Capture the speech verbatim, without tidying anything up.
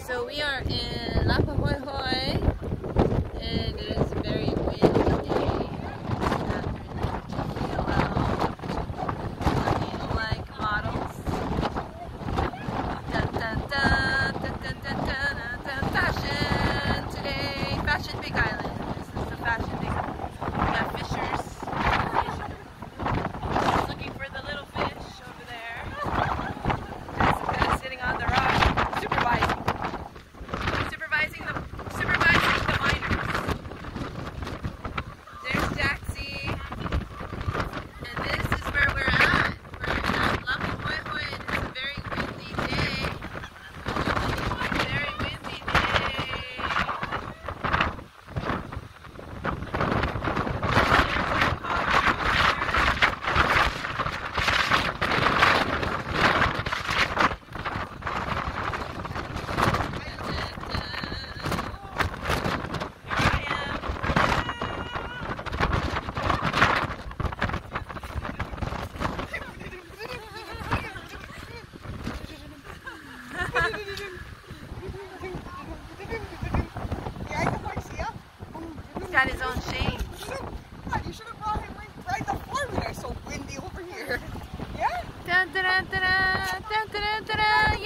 So we are in Lapahoehoe. It is very windy. Looking like models. Dun, dun, dun, dun, dun, dun, dun, dun. Fashion today. Fashion Big Island. This is the Fashion Big Island. We got fishers. Looking for the little fish over there. That's, that's sitting on the rock. Supervising. Supervising the supervising the miners. There's Jaxie. And this is where we're at. We're at Lapahoehoe and it's a very windy day. Very windy day. He's got his own shade. God, you should have brought him right, right the farm when it's so windy over here. Yeah? Dun, dun, dun, dun, dun, dun, dun, dun.